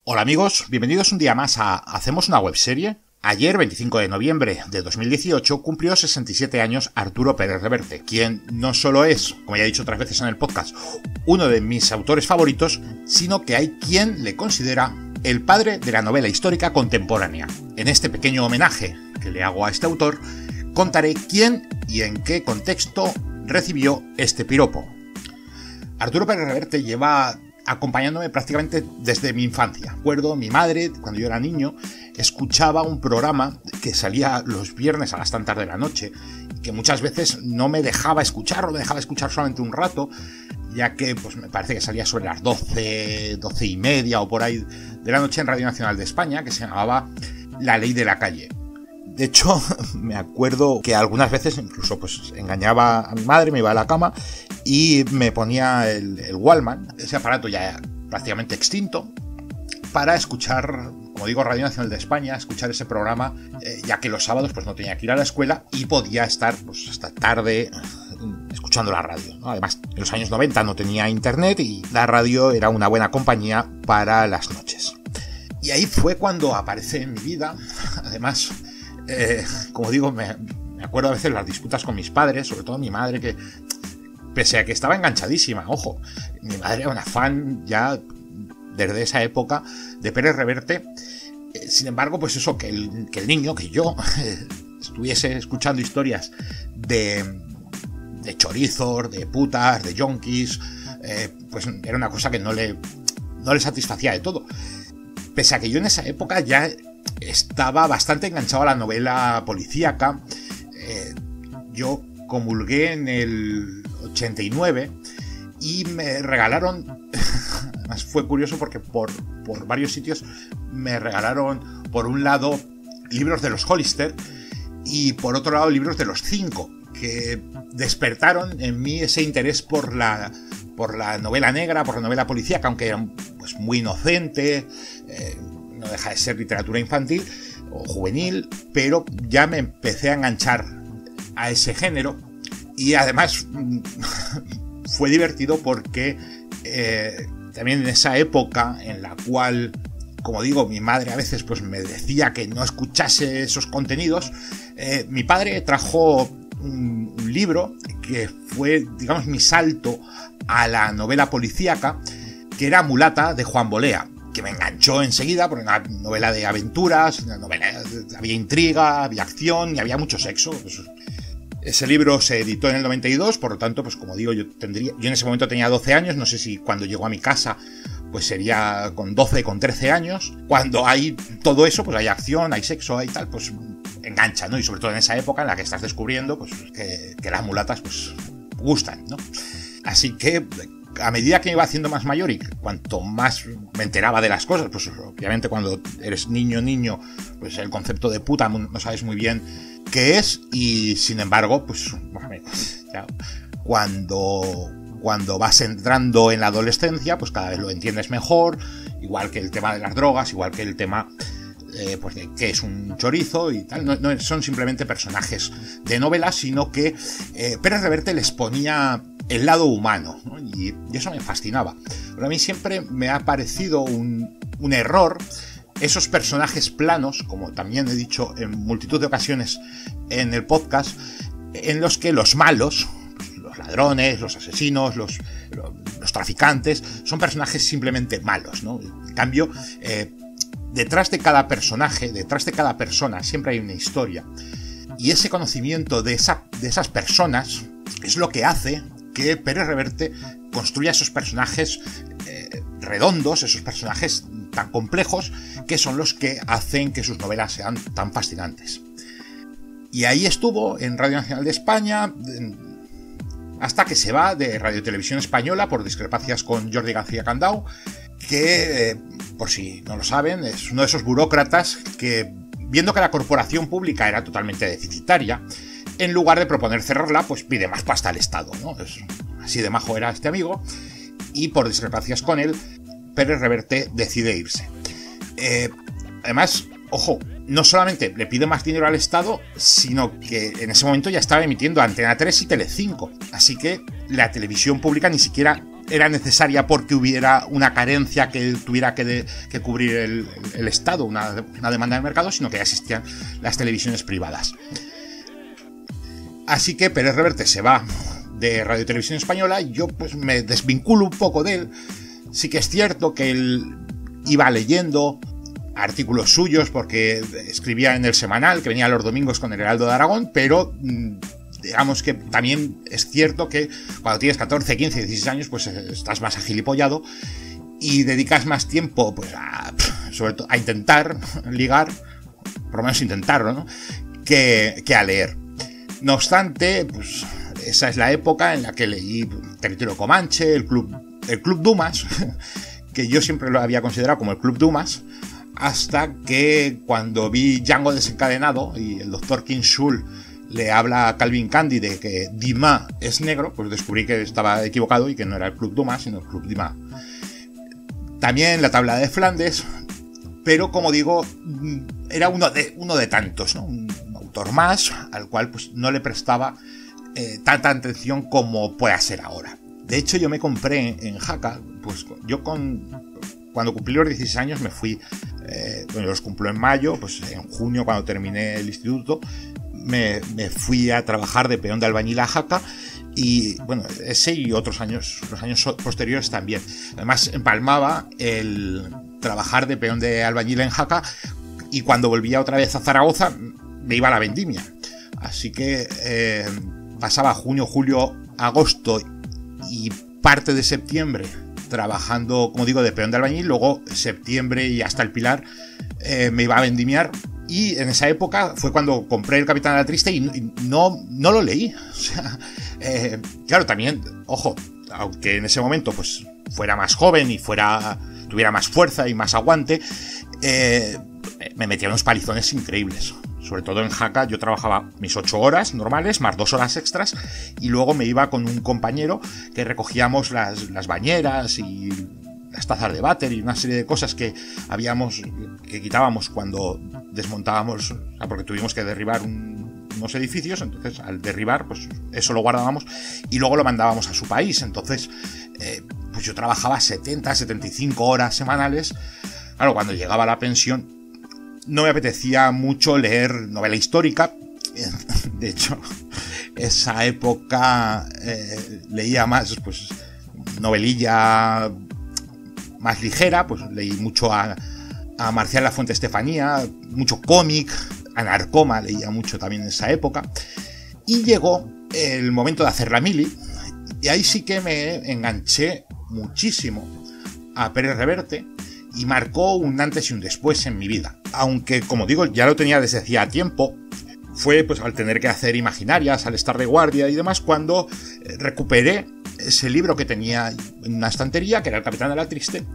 Hola amigos, bienvenidos un día más a Hacemos una webserie. Ayer, 25 de noviembre de 2018, cumplió 67 años Arturo Pérez Reverte, quien no solo es, como ya he dicho otras veces en el podcast, uno de mis autores favoritos, sino que hay quien le considera el padre de la novela histórica contemporánea. En este pequeño homenaje que le hago a este autor, contaré quién y en qué contexto recibió este piropo. Arturo Pérez Reverte lleva acompañándome prácticamente desde mi infancia. Recuerdo, mi madre, cuando yo era niño, escuchaba un programa que salía los viernes a las tantas de la noche y que muchas veces no me dejaba escucharlo, me dejaba escuchar solamente un rato, ya que pues me parece que salía sobre las 12 y media o por ahí de la noche en Radio Nacional de España, que se llamaba La Ley de la Calle. De hecho, me acuerdo que algunas veces incluso pues engañaba a mi madre, me iba a la cama y me ponía el Walkman, ese aparato ya prácticamente extinto, para escuchar, como digo, Radio Nacional de España, escuchar ese programa, ya que los sábados pues no tenía que ir a la escuela y podía estar pues hasta tarde escuchando la radio, ¿no? Además, en los años 90 no tenía internet y la radio era una buena compañía para las noches. Y ahí fue cuando aparece en mi vida, además, como digo, me acuerdo a veces las disputas con mis padres, sobre todo mi madre, que pese a que estaba enganchadísima, ojo, mi madre era una fan ya desde esa época de Pérez Reverte. Sin embargo, pues eso, que el niño, que yo, estuviese escuchando historias de chorizos, de putas, de yonkis, pues era una cosa que no le satisfacía de todo. Pese a que yo en esa época ya estaba bastante enganchado a la novela policíaca. Yo comulgué en el 89 y me regalaron, además fue curioso porque por varios sitios me regalaron, por un lado, libros de los Hollister y por otro lado libros de los 5, que despertaron en mí ese interés por la novela negra, por la novela policíaca, aunque era pues muy inocente, no deja de ser literatura infantil o juvenil, pero ya me empecé a enganchar a ese género. Y además fue divertido porque también en esa época en la cual, como digo, mi madre a veces pues me decía que no escuchase esos contenidos, mi padre trajo un libro que fue, digamos, mi salto a la novela policíaca, que era Mulata, de Juan Bolea, que me enganchó enseguida porque era una novela de aventuras, una novela, había intriga, había acción y había mucho sexo. Pues, ese libro se editó en el 92, por lo tanto, pues como digo, yo en ese momento tenía 12 años, no sé si cuando llegó a mi casa pues sería con 12, con 13 años. Cuando hay todo eso, pues hay acción, hay sexo, hay tal, pues engancha, ¿no? Y sobre todo en esa época en la que estás descubriendo pues que las mulatas pues gustan, ¿no? Así que a medida que me iba haciendo más mayor y cuanto más me enteraba de las cosas, pues obviamente cuando eres niño, pues el concepto de puta no sabes muy bien qué es, y sin embargo, pues ya, cuando vas entrando en la adolescencia, pues cada vez lo entiendes mejor, igual que el tema de las drogas, igual que el tema pues de qué es un chorizo y tal. No son simplemente personajes de novelas, sino que Pérez Reverte les ponía el lado humano, ¿no? Y eso me fascinaba. Pero a mí siempre me ha parecido un error esos personajes planos, como también he dicho en multitud de ocasiones en el podcast, en los que los malos, los ladrones, los asesinos, los traficantes, son personajes simplemente malos, ¿no? En cambio, detrás de cada personaje, detrás de cada persona, siempre hay una historia. Y ese conocimiento de esas personas es lo que hace que Pérez Reverte construya esos personajes redondos, esos personajes tan complejos, que son los que hacen que sus novelas sean tan fascinantes. Y ahí estuvo en Radio Nacional de España hasta que se va de Radio Televisión Española por discrepancias con Jordi García Candau, que, por si no lo saben, es uno de esos burócratas que, viendo que la corporación pública era totalmente deficitaria, en lugar de proponer cerrarla, pues pide más pasta al Estado, ¿no? Así de majo era este amigo, y por discrepancias con él, Pérez Reverte decide irse. Además, ojo, no solamente le pide más dinero al Estado, sino que en ese momento ya estaba emitiendo Antena 3 y Telecinco, así que la televisión pública ni siquiera era necesaria porque hubiera una carencia que tuviera que cubrir el Estado, una demanda de mercado, sino que ya existían las televisiones privadas. Así que Pérez Reverte se va de Radio Televisión Española y yo pues me desvinculo un poco de él. Sí que es cierto que él iba leyendo artículos suyos porque escribía en El Semanal, que venía los domingos con el Heraldo de Aragón, pero digamos que también es cierto que cuando tienes 14, 15, 16 años pues estás más agilipollado y dedicas más tiempo pues sobre todo a intentar ligar, por lo menos intentarlo, ¿no? que a leer. No obstante, pues esa es la época en la que leí Territorio Comanche, el Club Dumas, que yo siempre lo había considerado como el Club Dumas, hasta que cuando vi Django desencadenado y el doctor King Schul le habla a Calvin Candy de que Dumas es negro, pues descubrí que estaba equivocado y que no era el Club Dumas, sino el Club Dumas. También La Tabla de Flandes, pero como digo, era uno de tantos, ¿no? Un autor más al cual pues no le prestaba tanta atención como pueda ser ahora. De hecho, yo me compré en Jaca, pues yo cuando cumplí los 16 años me fui, bueno, los cumplo en mayo, pues en junio cuando terminé el instituto, me fui a trabajar de peón de albañil a Jaca y bueno, ese y otros años, los años posteriores también. Además empalmaba el trabajar de peón de albañil en Jaca y cuando volvía otra vez a Zaragoza me iba a la vendimia. Así que pasaba junio, julio, agosto y parte de septiembre trabajando, como digo, de peón de albañil. Luego septiembre y hasta el Pilar me iba a vendimiar. Y en esa época fue cuando compré El Capitán Alatriste y no lo leí. O sea, claro, también, ojo, aunque en ese momento pues fuera más joven y tuviera más fuerza y más aguante, me metía unos palizones increíbles. Sobre todo en Jaca yo trabajaba mis 8 horas normales, más 2 horas extras, y luego me iba con un compañero que recogíamos las bañeras y las tazas de váter y una serie de cosas que quitábamos cuando desmontábamos, o sea, porque tuvimos que derribar unos edificios. Entonces al derribar pues eso lo guardábamos y luego lo mandábamos a su país. Entonces pues yo trabajaba 70, 75 horas semanales. Claro, cuando llegaba a la pensión no me apetecía mucho leer novela histórica. De hecho, esa época leía más pues novelilla más ligera, pues leí mucho a Marcial Lafuente Estefanía, mucho cómic, a Narcoma leía mucho también en esa época. Y llegó el momento de hacer la mili, y ahí sí que me enganché muchísimo a Pérez Reverte, y marcó un antes y un después en mi vida. Aunque, como digo, ya lo tenía desde hacía tiempo, fue pues al tener que hacer imaginarias, al estar de guardia y demás, cuando recuperé ese libro que tenía en una estantería, que era El Capitán Alatriste,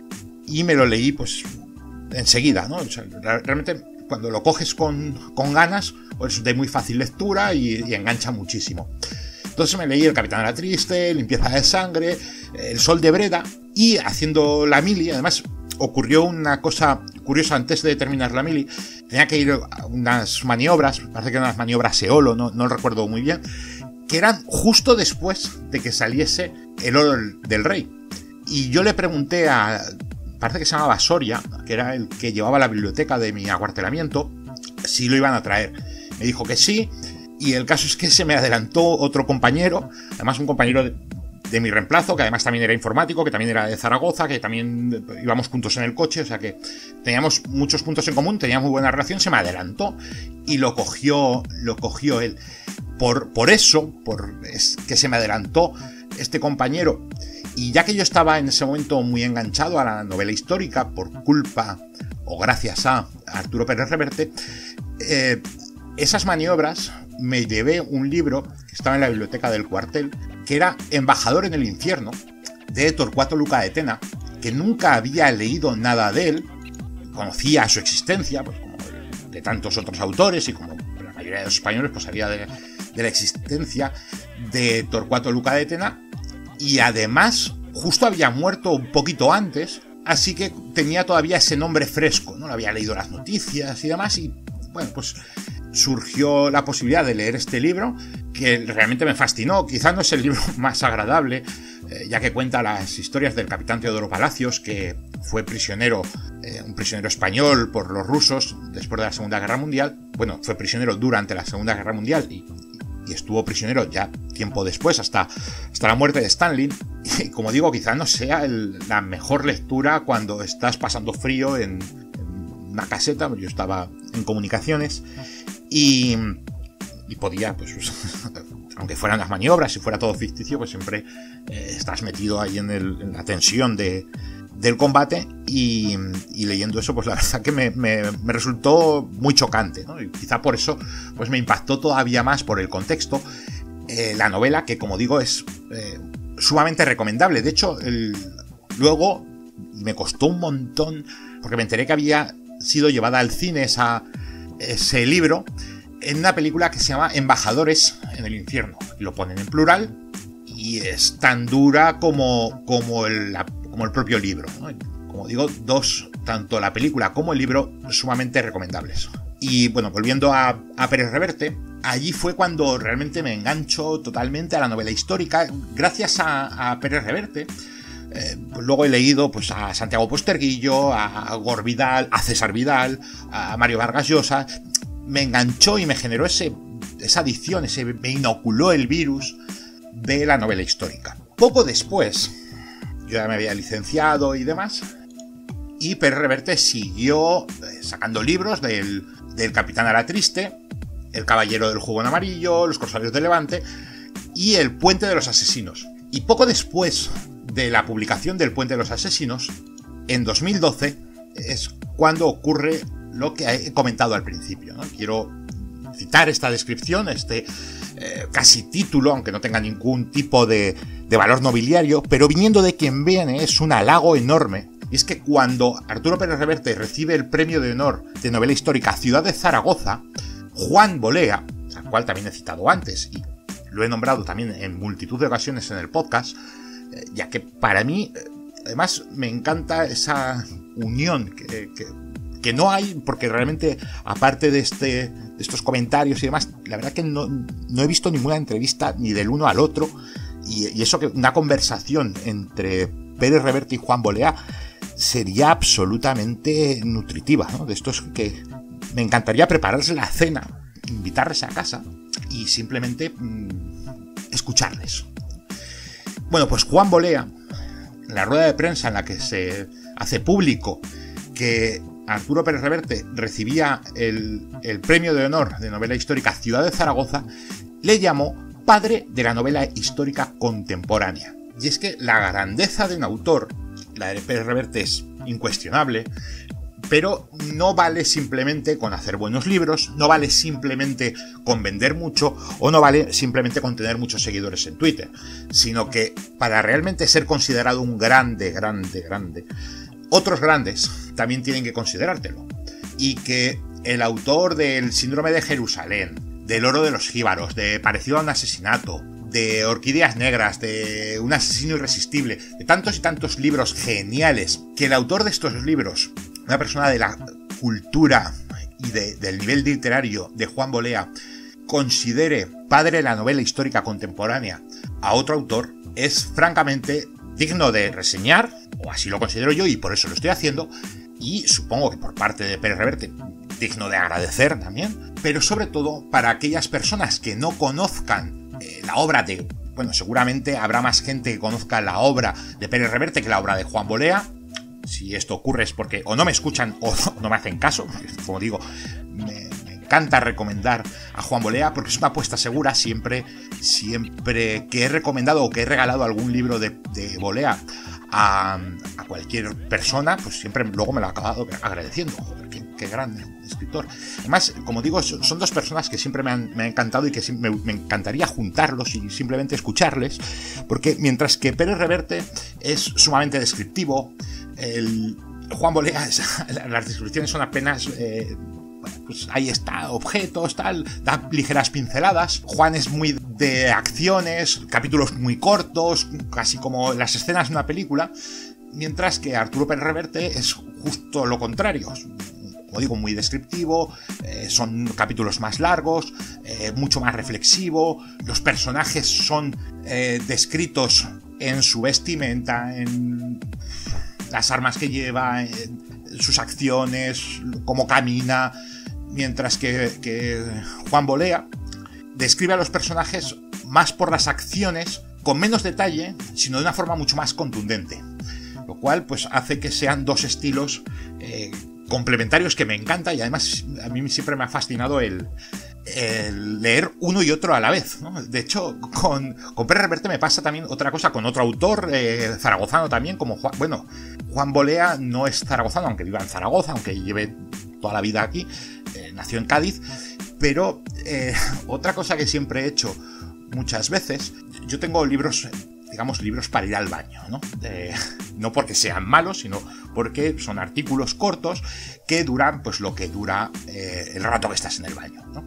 y me lo leí pues enseguida, ¿no? O sea, realmente cuando lo coges con ganas, pues de muy fácil lectura y engancha muchísimo. Entonces me leí El Capitán Alatriste, Limpieza de Sangre, El Sol de Breda, y haciendo la mili, además ocurrió una cosa curiosa antes de terminar la mili. Tenía que ir a unas maniobras, parece que eran unas maniobras Eolo, no lo recuerdo muy bien, que eran justo después de que saliese El Oro del Rey. Y yo le pregunté parece que se llamaba Soria, que era el que llevaba la biblioteca de mi acuartelamiento, si lo iban a traer. Me dijo que sí, y el caso es que se me adelantó otro compañero, además un compañero de mi reemplazo, que además también era informático, que también era de Zaragoza, que también íbamos juntos en el coche, o sea que teníamos muchos puntos en común, teníamos muy buena relación. Se me adelantó y lo cogió él. Por eso es que se me adelantó este compañero, y ya que yo estaba en ese momento muy enganchado a la novela histórica por culpa o gracias a Arturo Pérez Reverte, esas maniobras me llevé un libro que estaba en la biblioteca del cuartel, que era Embajador en el infierno, de Torcuato Luca de Tena, que nunca había leído nada de él. Conocía su existencia, pues como de tantos otros autores, y como la mayoría de los españoles pues sabía de la existencia de Torcuato Luca de Tena, y además justo había muerto un poquito antes, así que tenía todavía ese nombre fresco, ¿no? Lo había leído las noticias y demás, y bueno, pues surgió la posibilidad de leer este libro, que realmente me fascinó. Quizá no es el libro más agradable ya que cuenta las historias del capitán Teodoro Palacios, que fue prisionero, un prisionero español por los rusos después de la Segunda Guerra Mundial. Bueno, fue prisionero durante la Segunda Guerra Mundial y estuvo prisionero ya tiempo después, hasta la muerte de Stalin. Y como digo, quizá no sea la mejor lectura cuando estás pasando frío en una caseta. Yo estaba en comunicaciones y podía, pues aunque fueran las maniobras y fuera todo ficticio, pues siempre estás metido ahí en la tensión del combate y leyendo eso, pues la verdad que me resultó muy chocante, ¿no? Y quizá por eso pues me impactó todavía más por el contexto. La novela, que como digo es sumamente recomendable. De hecho, luego me costó un montón, porque me enteré que había sido llevada al cine ese libro en una película que se llama Embajadores en el Infierno. Lo ponen en plural y es tan dura como el propio libro, ¿no? Como digo, tanto la película como el libro, sumamente recomendables. Y bueno, volviendo a Pérez Reverte, allí fue cuando realmente me engancho totalmente a la novela histórica. Gracias a Pérez Reverte, pues luego he leído pues a Santiago Posterguillo, a Gor Vidal, a César Vidal, a Mario Vargas Llosa. Me enganchó y me generó esa adicción, me inoculó el virus de la novela histórica. Poco después, yo ya me había licenciado y demás, y Pérez Reverte siguió sacando libros del Capitán Alatriste, El Caballero del Jubón Amarillo, Los Corsarios de Levante y El Puente de los Asesinos. Y poco después de la publicación del Puente de los Asesinos, en 2012, es cuando ocurre lo que he comentado al principio, ¿no? Quiero citar esta descripción, casi título, aunque no tenga ningún tipo de valor nobiliario, pero viniendo de quien viene es un halago enorme. Y es que cuando Arturo Pérez Reverte recibe el premio de honor de novela histórica Ciudad de Zaragoza, Juan Bolea, al cual también he citado antes y lo he nombrado también en multitud de ocasiones en el podcast, ya que para mí, además, me encanta esa unión que no hay, porque realmente, aparte de estos comentarios y demás, la verdad que no he visto ninguna entrevista ni del uno al otro, y eso, que una conversación entre Pérez Reverte y Juan Bolea sería absolutamente nutritiva, ¿no? De estos que me encantaría prepararles la cena, invitarles a casa y simplemente escucharles. Bueno, pues Juan Bolea, en la rueda de prensa en la que se hace público que Arturo Pérez Reverte recibía el premio de honor de novela histórica Ciudad de Zaragoza, le llamó padre de la novela histórica contemporánea. Y es que la grandeza de un autor, la de Pérez Reverte, es incuestionable, pero no vale simplemente con hacer buenos libros, no vale simplemente con vender mucho, o no vale simplemente con tener muchos seguidores en Twitter, sino que para realmente ser considerado un grande, otros grandes también tienen que considerártelo. Y que el autor del Síndrome de Jerusalén, del Oro de los Jíbaros, de Parecido a un asesinato, de Orquídeas Negras, de Un asesino irresistible, de tantos y tantos libros geniales, que el autor de estos libros, una persona de la cultura y del nivel literario de Juan Bolea, considere padre de la novela histórica contemporánea a otro autor, es francamente digno de reseñar, o así lo considero yo, y por eso lo estoy haciendo, y supongo que por parte de Pérez Reverte digno de agradecer también, pero sobre todo para aquellas personas que no conozcan la obra de... Bueno, seguramente habrá más gente que conozca la obra de Pérez Reverte que la obra de Juan Bolea. Si esto ocurre es porque o no me escuchan o no me hacen caso, porque, como digo, me encanta recomendar a Juan Bolea porque es una apuesta segura. Siempre que he recomendado o que he regalado algún libro de Bolea a cualquier persona, pues siempre luego me lo ha acabado agradeciendo. Joder, qué gran escritor. Además, como digo, son dos personas que siempre me han encantado y que me encantaría juntarlos y simplemente escucharles, porque mientras que Pérez Reverte es sumamente descriptivo, Juan Bolea, las descripciones son apenas... pues ahí está, objetos, tal, da ligeras pinceladas. Juan es muy de acciones, capítulos muy cortos, casi como las escenas de una película, mientras que Arturo Pérez Reverte es justo lo contrario. Como digo, muy descriptivo, son capítulos más largos, mucho más reflexivo, los personajes son descritos en su vestimenta, en las armas que lleva, en sus acciones, cómo camina, mientras que Juan Bolea describe a los personajes más por las acciones, con menos detalle, sino de una forma mucho más contundente, lo cual pues hace que sean dos estilos complementarios que me encanta, y además a mí siempre me ha fascinado el leer uno y otro a la vez, ¿no? De hecho, con Pérez Reverte me pasa también otra cosa con otro autor zaragozano también, como Juan Bolea no es zaragozano, aunque viva en Zaragoza, aunque lleve toda la vida aquí, nació en Cádiz, pero otra cosa que siempre he hecho muchas veces, yo tengo libros, digamos, libros para ir al baño, ¿no? No porque sean malos, sino porque son artículos cortos que duran pues lo que dura el rato que estás en el baño, ¿no?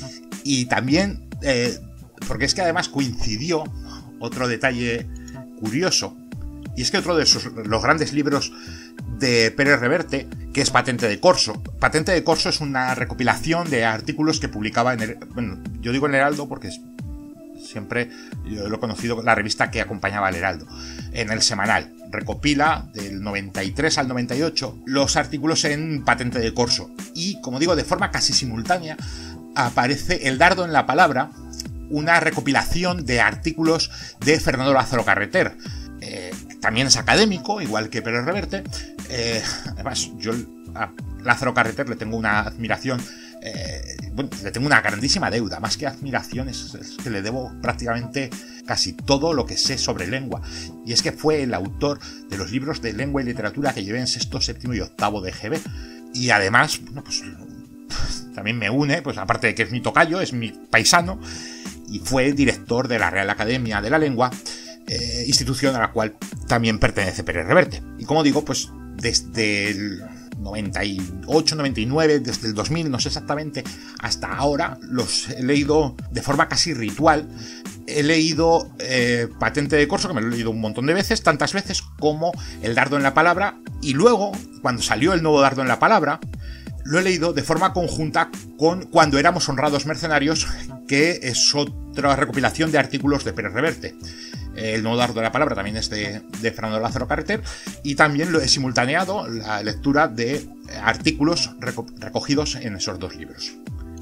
Y también porque es que además coincidió otro detalle curioso, y es que otro de los grandes libros de Pérez Reverte, que es Patente de Corso. Patente de Corso es una recopilación de artículos que publicaba bueno, yo digo en Heraldo porque siempre yo lo he conocido, la revista que acompañaba al Heraldo, en el semanal. Recopila del 93 al 98 los artículos en Patente de Corso. Y, como digo, de forma casi simultánea aparece El dardo en la palabra, una recopilación de artículos de Fernando Lázaro Carreter. También es académico, igual que Pérez Reverte. Además, yo a Lázaro Carreter le tengo una admiración, bueno, le tengo una grandísima deuda. Más que admiración, es que le debo prácticamente casi todo lo que sé sobre lengua. Y es que fue el autor de los libros de lengua y literatura que llevé en sexto, séptimo y octavo de GB. Y además, bueno, pues también me une, pues aparte de que es mi tocayo, es mi paisano, y fue director de la Real Academia de la Lengua, institución a la cual también pertenece Pérez Reverte. Y como digo, pues desde el 98, 99, desde el 2000, no sé exactamente, hasta ahora los he leído de forma casi ritual. He leído Patente de Corso, que me lo he leído un montón de veces, tantas veces como El dardo en la palabra, y luego, cuando salió el nuevo dardo en la palabra, lo he leído de forma conjunta con Cuando éramos honrados mercenarios, que es otra recopilación de artículos de Pérez Reverte. El nuevo dardo de la palabra también es de Fernando Lázaro Carreter, y también lo he simultaneado la lectura de artículos recogidos en esos dos libros.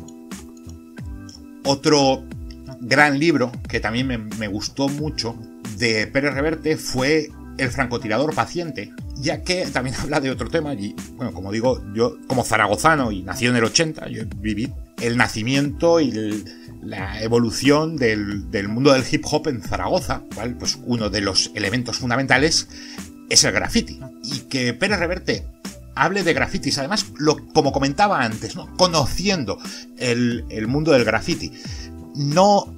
Otro gran libro que también me gustó mucho de Pérez Reverte fue El francotirador paciente, ya que también habla de otro tema. Y bueno, como digo, yo como zaragozano y nacido en el 80, yo viví el nacimiento y la evolución del mundo del hip hop en Zaragoza, cual pues uno de los elementos fundamentales es el graffiti. Y que Pérez Reverte hable de grafitis, además, como comentaba antes, ¿no? Conociendo el mundo del graffiti, no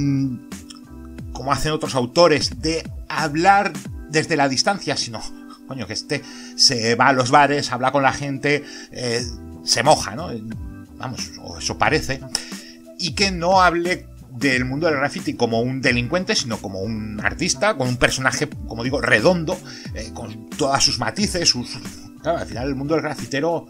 como hacen otros autores, de hablar desde la distancia, sino, coño, que se va a los bares, habla con la gente, se moja, ¿no? Vamos, o eso parece. Y que no hable del mundo del graffiti como un delincuente, sino como un artista, con un personaje, como digo, redondo, con todas sus matices, Claro, al final el mundo del grafitero,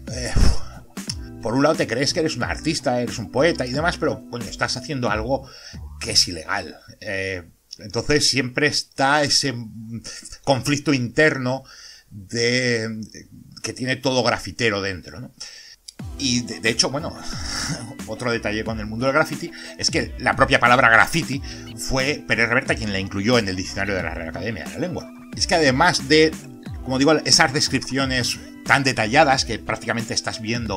por un lado te crees que eres un artista, eres un poeta y demás, pero, coño, estás haciendo algo que es ilegal. Entonces siempre está ese conflicto interno que tiene todo grafitero dentro, ¿no? Y de hecho, bueno, otro detalle con el mundo del graffiti es que la propia palabra graffiti fue Pérez Reverte quien la incluyó en el diccionario de la Real Academia de la Lengua. Es que además de, como digo, esas descripciones tan detalladas que prácticamente estás viendo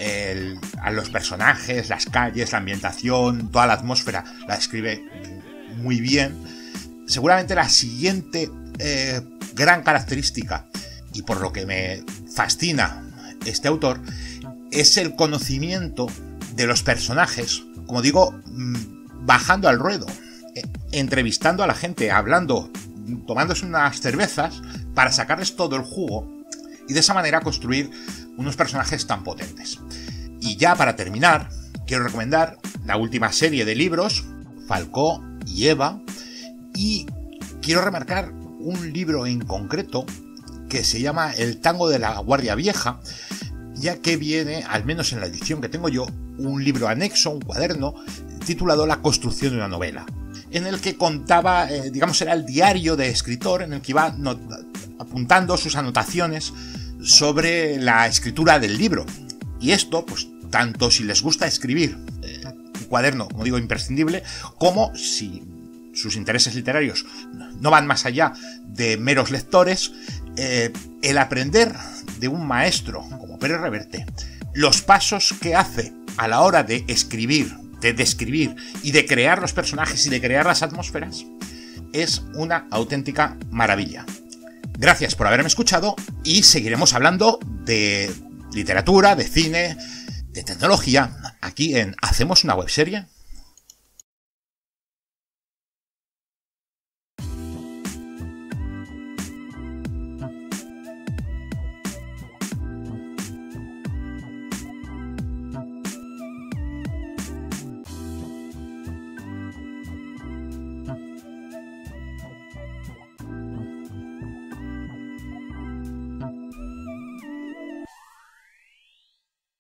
a los personajes, las calles, la ambientación, toda la atmósfera, la describe muy bien. Seguramente la siguiente gran característica, y por lo que me fascina este autor, es el conocimiento de los personajes, como digo, bajando al ruedo, entrevistando a la gente, hablando, tomándose unas cervezas para sacarles todo el jugo y de esa manera construir unos personajes tan potentes. Y ya para terminar, quiero recomendar la última serie de libros, Falcó y Eva, y quiero remarcar un libro en concreto que se llama El tango de la Guardia Vieja, ya que viene, al menos en la edición que tengo yo, un libro anexo, un cuaderno, titulado La construcción de una novela. en el que contaba, digamos, era el diario de escritor en el que iba apuntando sus anotaciones sobre la escritura del libro. Y esto, pues, tanto si les gusta escribir, un cuaderno, como digo, imprescindible, como si sus intereses literarios no van más allá de meros lectores, el aprender de un maestro como Pérez Reverte los pasos que hace a la hora de escribir, de describir y de crear los personajes y de crear las atmósferas es una auténtica maravilla. Gracias por haberme escuchado y seguiremos hablando de literatura, de cine, de tecnología aquí en Hacemos una webserie.